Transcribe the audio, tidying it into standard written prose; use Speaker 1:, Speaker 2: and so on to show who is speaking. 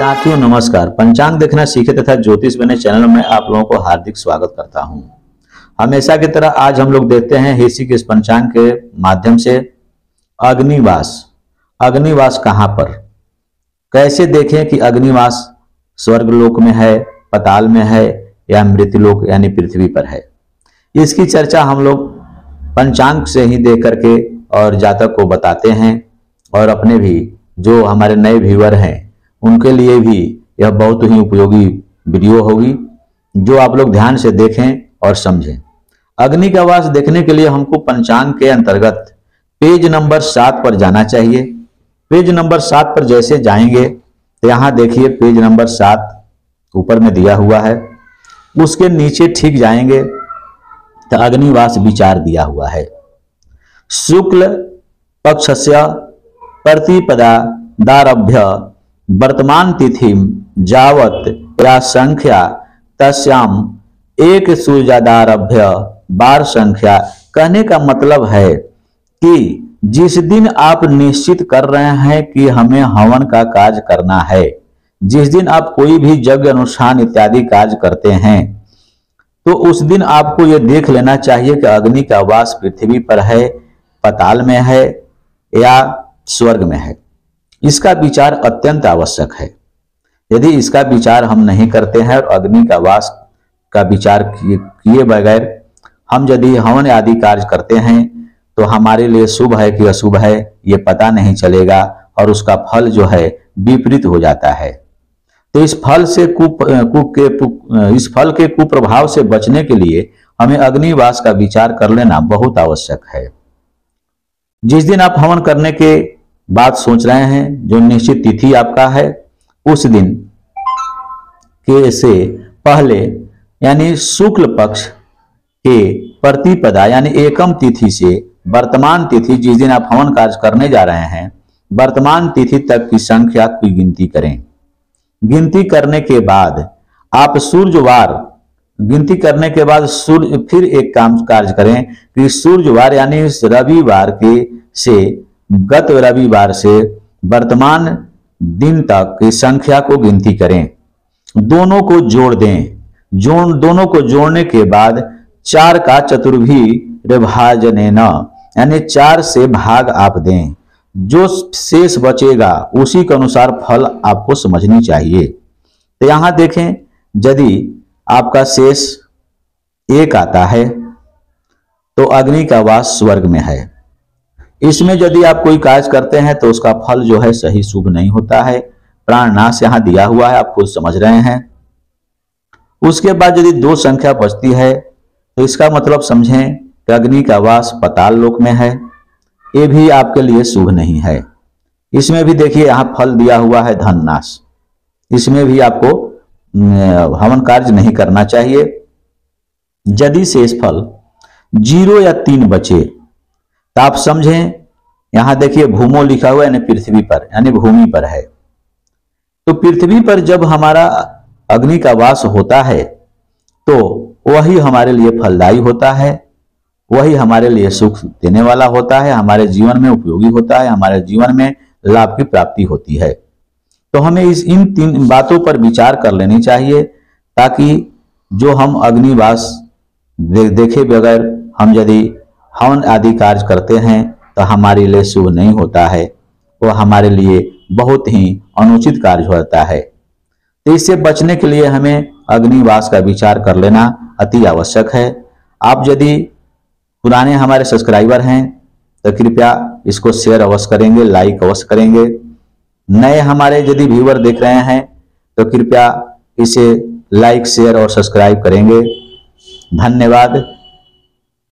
Speaker 1: साथियों नमस्कार। पंचांग देखना सीखे तथा ज्योतिष बने चैनल में आप लोगों को हार्दिक स्वागत करता हूं। हमेशा की तरह आज हम लोग देखते हैं हिस्सी के इस पंचांग के माध्यम से अग्निवास। अग्निवास कहां पर, कैसे देखें कि अग्निवास स्वर्ग लोक में है, पाताल में है या मृत्युलोक यानी पृथ्वी पर है। इसकी चर्चा हम लोग पंचांग से ही देख करके और जातक को बताते हैं और अपने भी जो हमारे नए व्यूअर हैं उनके लिए भी यह बहुत ही उपयोगी वीडियो होगी, जो आप लोग ध्यान से देखें और समझें। अग्नि का वास देखने के लिए हमको पंचांग के अंतर्गत पेज नंबर 7 पर जाना चाहिए। पेज नंबर 7 पर जैसे जाएंगे तो यहाँ देखिए पेज नंबर 7 ऊपर में दिया हुआ है, उसके नीचे ठीक जाएंगे तो अग्निवास विचार दिया हुआ है। शुक्ल पक्षस्य प्रतिपदा दारभ्य वर्तमान तिथि जावत या संख्या तस्याम एक सूर्यादारभ्य बार संख्या। कहने का मतलब है कि जिस दिन आप निश्चित कर रहे हैं कि हमें हवन का कार्य करना है, जिस दिन आप कोई भी यज्ञ अनुष्ठान इत्यादि कार्य करते हैं, तो उस दिन आपको यह देख लेना चाहिए कि अग्नि का वास पृथ्वी पर है, पाताल में है या स्वर्ग में है। इसका विचार अत्यंत आवश्यक है। यदि इसका विचार हम नहीं करते हैं और अग्नि का वास का विचार किए बगैर हम यदि हवन आदि कार्य करते हैं तो हमारे लिए शुभ है कि अशुभ है ये पता नहीं चलेगा और उसका फल जो है विपरीत हो जाता है। तो इस फल के कुप्रभाव से बचने के लिए हमें अग्निवास का विचार कर लेना बहुत आवश्यक है। जिस दिन आप हवन करने के बात सोच रहे हैं, जो निश्चित तिथि आपका है, उस दिन के से पहले यानी शुक्ल पक्ष के प्रतिपदा यानी एकम तिथि से वर्तमान तिथि, जिस दिन आप हवन कार्य करने जा रहे हैं, वर्तमान तिथि तक की संख्या की गिनती करें। गिनती करने के बाद आप सूर्यवार, गिनती करने के बाद सूर्य फिर एक काम कार्य करें कि सूर्यवार यानी रविवार के से गत रविवार से वर्तमान दिन तक की संख्या को गिनती करें। दोनों को जोड़ दें। दोनों को जोड़ने के बाद 4 का चतुर्भी विभाजनेन यानी 4 से भाग आप दें। जो शेष बचेगा उसी के अनुसार फल आपको समझनी चाहिए। तो यहां देखें, यदि आपका शेष 1 आता है तो अग्नि का वास स्वर्ग में है। इसमें यदि आप कोई कार्य करते हैं तो उसका फल जो है सही शुभ नहीं होता है। प्राण नाश यहां दिया हुआ है, आप खुद समझ रहे हैं। उसके बाद यदि 2 संख्या बचती है तो इसका मतलब समझें कि अग्नि का वास पाताल लोक में है। ये भी आपके लिए शुभ नहीं है। इसमें भी देखिए यहां फल दिया हुआ है धन नाश, इसमें भी आपको हवन कार्य नहीं करना चाहिए। यदि शेष फल 0 या 3 बचे तो आप समझें, यहां देखिए भूमो लिखा हुआ है यानी पृथ्वी पर यानी भूमि पर है। तो पृथ्वी पर जब हमारा अग्नि का वास होता है तो वही हमारे लिए फलदायी होता है, वही हमारे लिए सुख देने वाला होता है, हमारे जीवन में उपयोगी होता है, हमारे जीवन में लाभ की प्राप्ति होती है। तो हमें इन 3 बातों पर विचार कर लेनी चाहिए, ताकि जो हम अग्निवास देखे बगैर हम यदि हवन आदि कार्य करते हैं तो हमारे लिए शुभ नहीं होता है, वो हमारे लिए बहुत ही अनुचित कार्य होता है। तो इससे बचने के लिए हमें अग्निवास का विचार कर लेना अति आवश्यक है। आप यदि पुराने हमारे सब्सक्राइबर हैं तो कृपया इसको शेयर अवश्य करेंगे, लाइक अवश्य करेंगे। नए हमारे यदि व्यूअर देख रहे हैं तो कृपया इसे लाइक, शेयर और सब्सक्राइब करेंगे। धन्यवाद।